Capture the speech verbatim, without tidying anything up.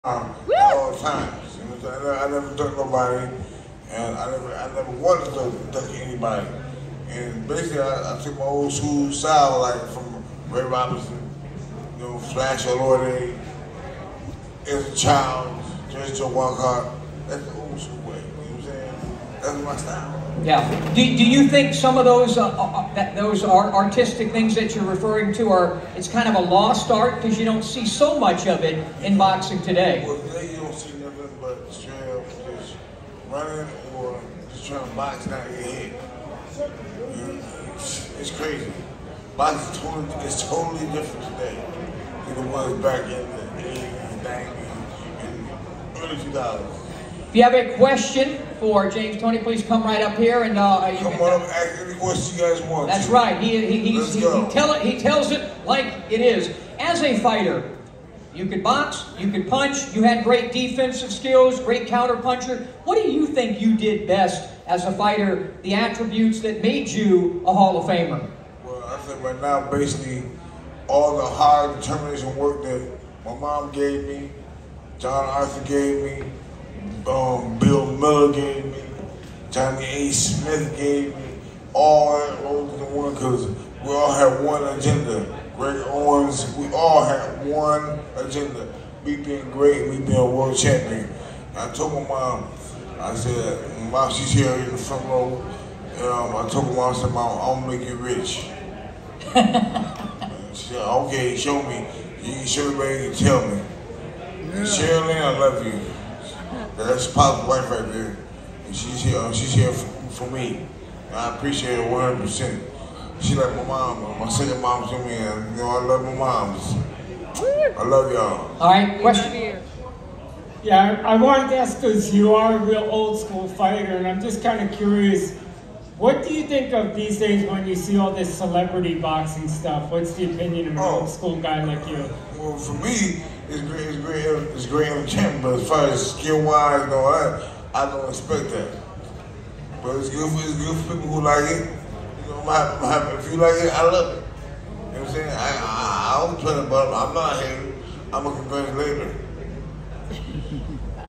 Um, at all times. You know what I'm saying? I never, I never ducked nobody, and I never, I never wanted to duck anybody. And basically, I, I took my old school style, like from Ray Robinson, you know, Flash Olorde, as a child, Judge Joe Walcott. That's the old school way. You know what I'm saying? That's my style. Yeah. Do, do you think some of those uh, uh, that those are artistic things that you're referring to are it's kind of a lost art because you don't see so much of it in boxing today? Well, today you don't see nothing but straight up just running or just trying to box down your head. You know, it's crazy. Boxing is totally, it's totally different today than it was back in the eighties and nineties and early two thousands. If you have a question for James Toney, please come right up here and uh, you come can, on up, ask any question you guys want. That's to. right. He he he's, he, go. he tell it he tells it like it is. As a fighter, you could box, you could punch. You had great defensive skills, great counter puncher. What do you think you did best as a fighter? The attributes that made you a Hall of Famer. Well, I think right now, basically, all the hard determination work that my mom gave me, John Arthur gave me. Um, Bill Miller gave me, Johnny A. Smith gave me, all that rolled into one because we all had one agenda. Greg Owens, we all had one agenda. Me being great, me being a world champion. I told my mom, I said, Mom, she's here in the front row. Um, I told my mom, I said, Mom, I'm gonna make you rich. She said, okay, show me. You can show everybody, you can tell me. Yeah. Sherilyn, I love you. That's Pop's wife right there. And she's here, uh, she's here for, for me. And I appreciate her one hundred percent. She like my mom, my second mom to me, and you know, I love my moms. I love y'all. All right, question? Yeah, I, I wanted to ask because you are a real old school fighter, and I'm just kind of curious, what do you think of these days when you see all this celebrity boxing stuff? What's the opinion of an oh, old school guy like you? Well, for me, it's great, it's great, it's great entertainment, but as far as skill-wise and all that, I don't expect that. But it's good for, it's good for people who like it. You know, I'm happy, I'm happy. If you like it, I love it. You know what I'm saying? I, I, I don't play about it. I'm not hating. I'm a congratulator.